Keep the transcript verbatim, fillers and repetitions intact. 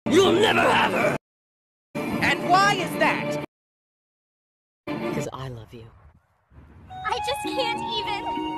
You'll never have her! And why is that? Because I love you. I just can't even.